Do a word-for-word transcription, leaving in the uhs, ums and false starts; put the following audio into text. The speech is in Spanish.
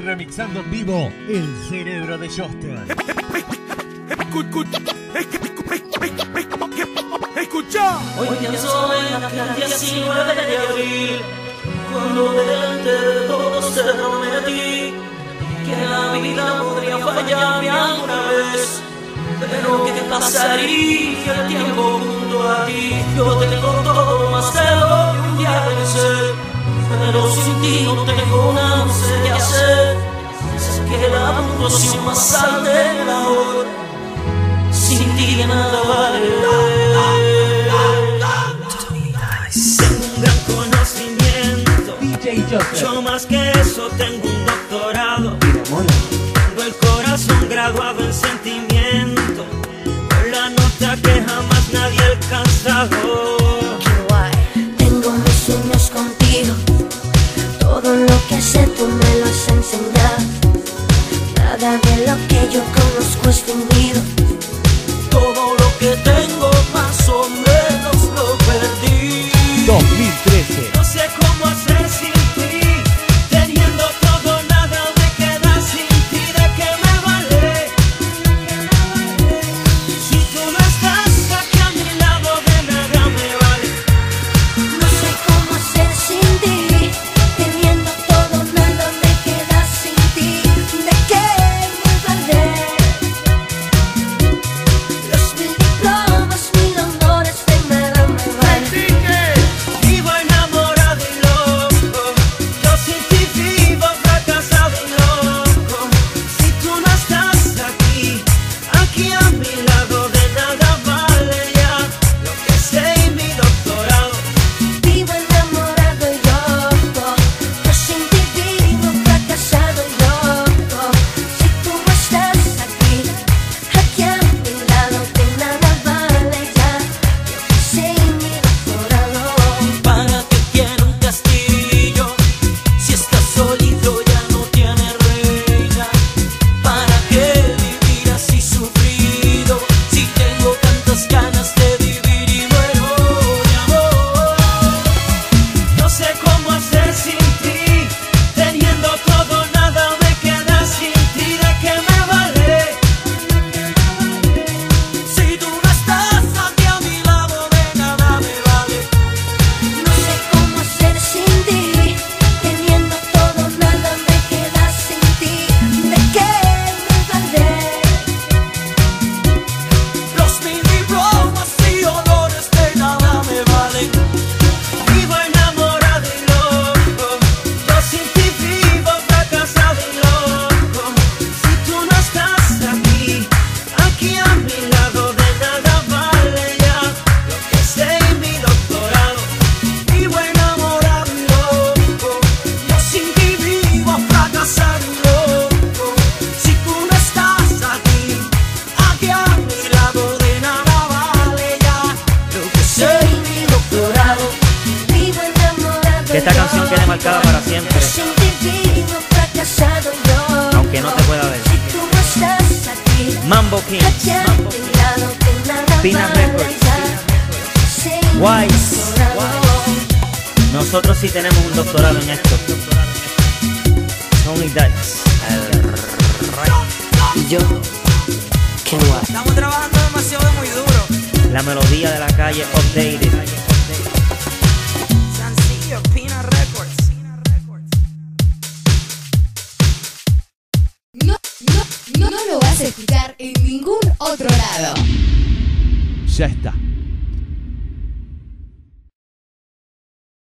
remixando en vivo El Cerebro de Joster. Escucha. Hoy pienso en aquel diecinueve de abril, cuando delante de todos te prometí que la vida podría fallarme alguna vez, pero ¿qué pasaría el tiempo junto a ti? Yo tengo todo más de lo que un día pensé, pero sin ti no tengo nada, no sé qué hacer. Sé que la puntuación más sale de la hora, sin ti de nada vale. Tengo un gran conocimiento, D J Joster. mucho más que eso, tengo un doctorado. Tengo el corazón graduado en sentimiento, con la nota que jamás nadie ha alcanzado. Tengo mis sueños contigo, todo lo que sé tú me lo has enseñado. Nada de lo que yo conozco es fingido. Todo lo que tengo más o menos lo perdí. dos mil trece. No sé cómo hacer sin ti, teniendo todo nada me queda sin ti. ¿De qué me vale? Si tú no estás aquí a mi lado, de nada me vale. No sé cómo hacer sin ti, teniendo todo nada me queda sin ti. ¿De qué me vale? Los mil diplomas, mil honores, de nada me vale. Vivo enamorado y loco, yo sin ti vivo fracasado y loco. Si tú no estás aquí, aquí a mi lado, de nada vale ya lo que sé y mi doctorado. Vivo enamorado y loco, yo sin ti vivo fracasado y loco. Si tú no estás aquí, aquí a mi lado, de nada vale ya lo que sé y mi doctorado. ¿Para qué quiero un castillo si estás solito ya no tiene reina? ¿Para qué vivir así sufrido si tengo tantas ganas de vivir y muero de amor? No sé cómo hacer sin ti, teniendo todo nada me queda sin ti. ¿De qué me vale? Si tú no estás aquí a mi lado, de nada me vale. No sé cómo hacer sin ti, teniendo todo nada me queda sin ti. ¿De qué me vale? Los mil diplomas y honores, de nada me valen. Vivo enamorado y loco, yo sin ti vivo fracasado y loco. Si tú no estás aquí, aquí a mi lado, de nada vale ya lo que sé y mi doctorado. Vivo enamorado y loco, yo sin ti vivo fracasado y loco. Si tú no estás aquí, aquí a mi lado, de nada vale ya lo que sé y mi doctorado. Vivo enamorado Que esta canción quede marcada para siempre, yo sin ti vivo fracasado y loco. aunque no te pueda ver. Si tú no estás aquí, Mambo Kings, aquí a mi lado, de nada Pina vale Records, ya lo que sé y mi Wise. doctorado. Nosotros sí tenemos un doctorado en esto. Tony Dice. Y yo, qué guay. Estamos trabajando demasiado muy duro. La melodía de la calle updated. Sencillo, Pina Records. No, no, no, no lo vas a escuchar en ningún otro lado. Ya está.